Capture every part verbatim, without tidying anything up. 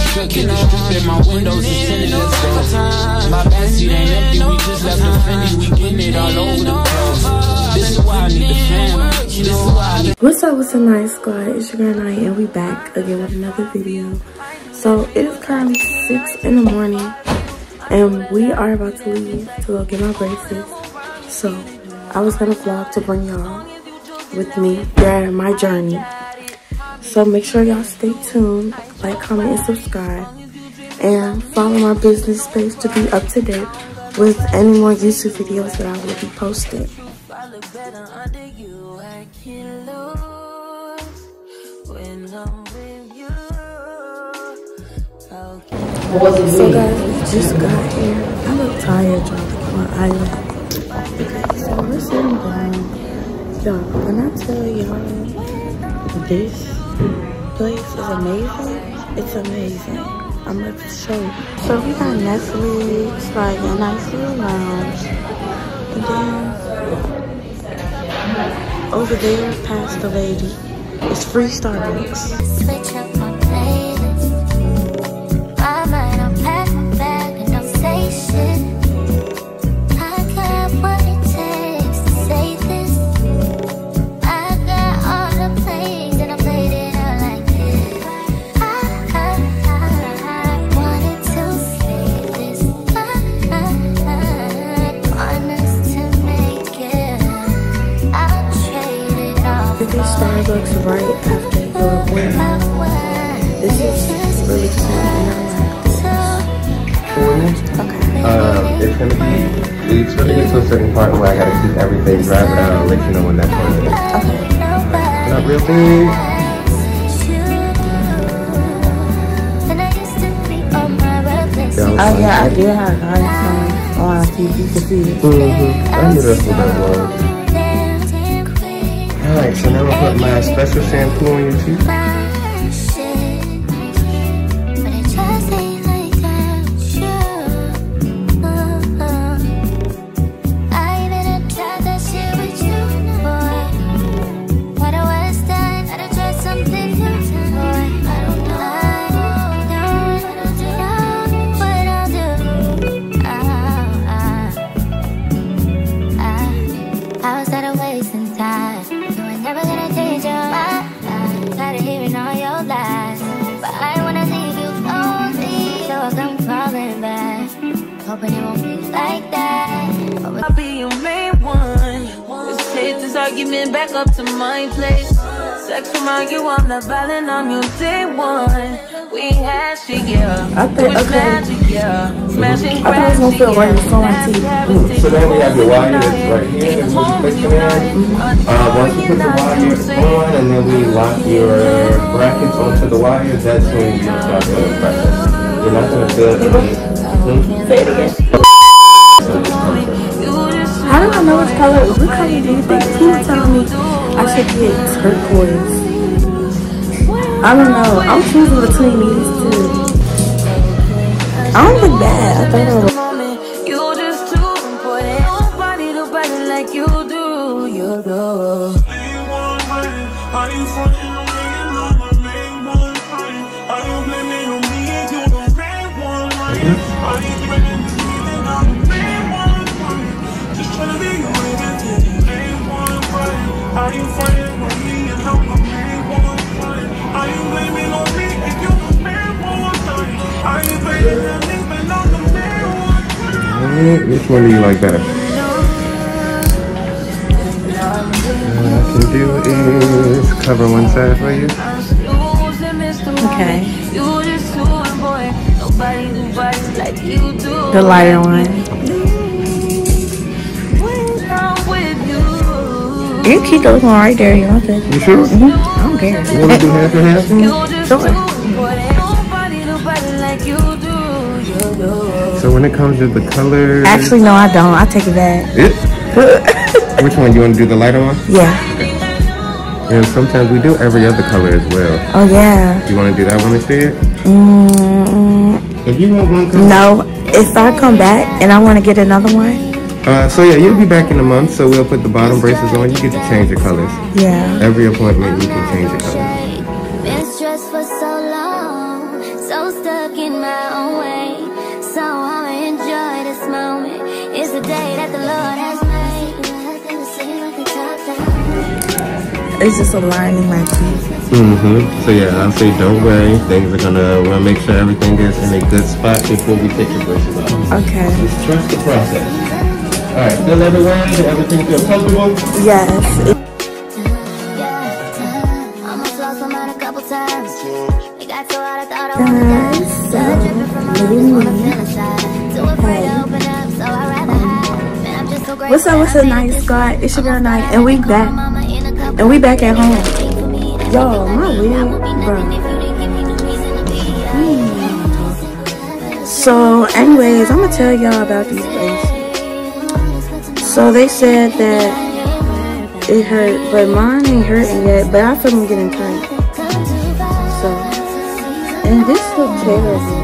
Truck in the street and my windows is tinted, let's go. My backseat ain't empty, we just left the Fendi, we getting it all over the place. This is why I need the fam. This is why I need. What's up, what's up, nice squad? It's your girl Night, and we back again with another video. So it is currently six in the morning, and we are about to leave to go get my braces. So I was gonna vlog to bring y'all with me during my journey. So make sure y'all stay tuned, like, comment, and subscribe, and follow my business page to be up to date with any more YouTube videos that I will be posting. So guys, we just got here. I look tired, y'all. My island. Okay, so we're sitting down. Y'all, when I tell y'all this place is amazing, it's amazing. I'm about to show you. So we got Netflix, like a nice little lounge. And then over there past the lady, it's free Starbucks. Switch up my playlist. I might unpack my bag and no say shit. I got what it takes to say this. I got all the plays and I played it out like this. I, I, I wanted to say this. I, I, I want us to make it. I'll trade it all. This is Starbucks right after your appointment. This is really cool and I like this. Okay. Um, it's gonna be, it's gonna get to a certain part where I gotta keep everything dry, but I'll let you know when that point is. Okay. Not real big. Oh yeah, I did have guys on on T V to see it. Mm-hmm. I knew that's what that was. Alright, so now I'll put my special shampoo on your teeth. Hoping it won't be like that. I'll be your main one. Let's take this argument back up to my place. Sex remind you I'm not violent, I'm your day one. We had shit, yeah. I think, okay. Magic, yeah. Smashing I thought it was gonna feel right with my teeth. So then we have your wire that's right here, that's what you place it in. Uh, once you put the wire on and then we lock your brackets onto the wire, that's when you start the pressure. You're not gonna feel it. Say it again. How do I know which color? What color do you think? He was telling me I should get turquoise. I don't know. I'm choosing between these two. I don't look bad. I think I'm you just too important. Nobody do better like you do. You do. Which one do you like better? What I can do is cover one side for you. okay. The lighter one. You can keep those one right there. You want that? You sure? Mm-hmm. I don't care. You want to do half and half? Sure. So when it comes to the color... Actually, no, I don't. I take it back. It? Which one? You want to do the lighter one? Yeah. And sometimes we do every other color as well. Oh, yeah. You want to do that one instead? Mm, if you want one color... No. If I come back and I want to get another one... Uh, so yeah, you'll be back in a month, so we'll put the bottom braces on. You get to change your colors. Yeah. Every appointment, you can change your colors. Been stressed for so long. so stuck in my own way. So I'ma enjoy this moment. It's the day that the Lord has made. It's just aligning my teeth. Mm-hmm. So yeah, I'll say don't worry. Things are gonna, we'll make sure everything is in a good spot before we take your braces off. Okay. Just trust the process. Alright, feel every way, everything feel comfortable? Yes. What's up, what's up, Night Squad? It's your girl Night, and we back. And we back at home. Yo, my wig, bro. Hmm. So, anyways, I'm gonna tell y'all about these braces. So, they said that it hurt, but mine ain't hurting yet, but I feel them getting tight. So, and this looks terrible.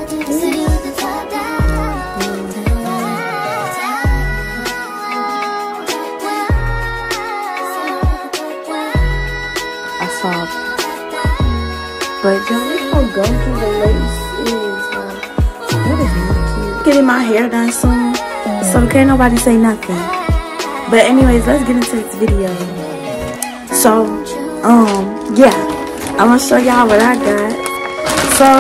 But y'all, look how gunky the lace is. Like, that is really cute. Getting my hair done soon, so can't nobody say nothing. But anyways, let's get into this video. So, um, yeah, I'm gonna show y'all what I got. So,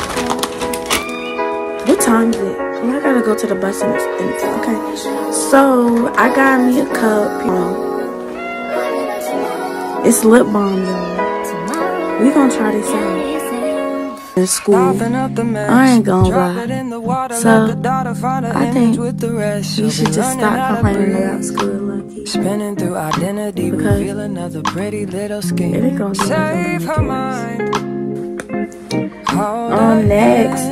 what time is it? Well, I gotta go to the bus and stuff. Okay. So I got me a cup. You know, it's lip balm, y'all. We gonna try this out in school. I ain't gonna lie. So I think you should just stop complaining about school, lucky. Spinning through identity, because another pretty little skin. It ain't gonna save her mind. Um, next.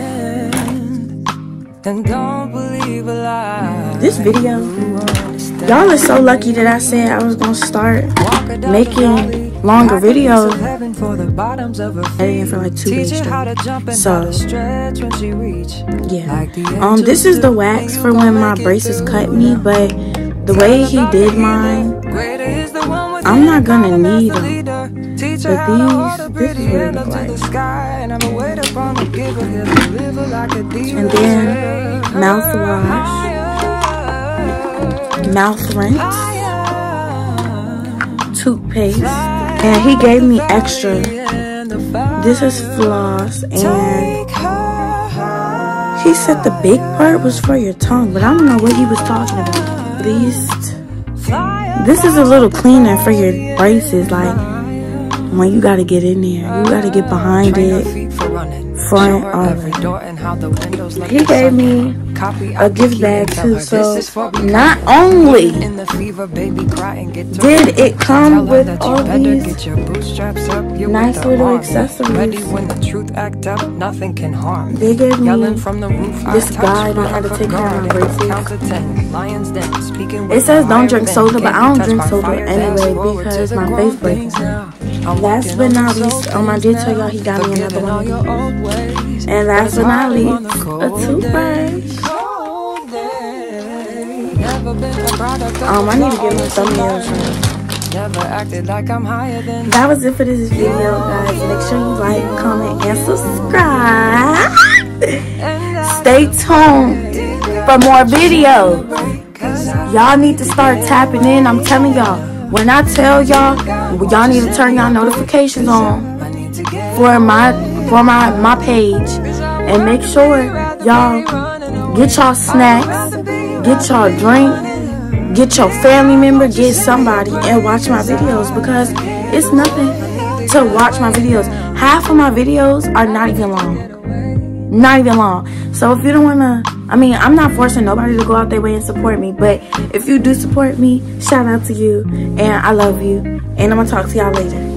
And don't believe a lie. This video, y'all are so lucky that I said I was gonna start making longer videos. Editing for like two days straight. So yeah, um, this is the wax for when my braces cut me, but the way he did mine, I'm not gonna need them. But these, this is what it looks like. And then mouthwash, mouth rinse, toothpaste, and he gave me extra. This is floss, and he said the big part was for your tongue, but I don't know what he was talking about. At least this is a little cleaner for your braces, like when you gotta get in there, you gotta get behind it, front, all of it. He gave me a gift bag too, so not only did it come with all these nice little accessories, they gave me this guide on how to take care of my braces. It says don't drink soda, but I don't drink soda anyway because my face breaks. Last but not least, um, I did tell y'all he got me another one. And last but not least, a toothbrush. Um, I need to get my thumbnails right. That was it for this video, guys. Make sure you like, comment, and subscribe. Stay tuned for more videos. Y'all need to start tapping in. I'm telling y'all. When I tell y'all, y'all need to turn y'all notifications on for my for my my page, and make sure y'all get y'all snacks, get y'all drink, get your family member, get somebody, and watch my videos, because it's nothing to watch my videos. Half of my videos are not even long, not even long. So if you don't wanna, I mean, I'm not forcing nobody to go out their way and support me, but if you do support me, shout out to you, and I love you, and I'm gonna talk to y'all later.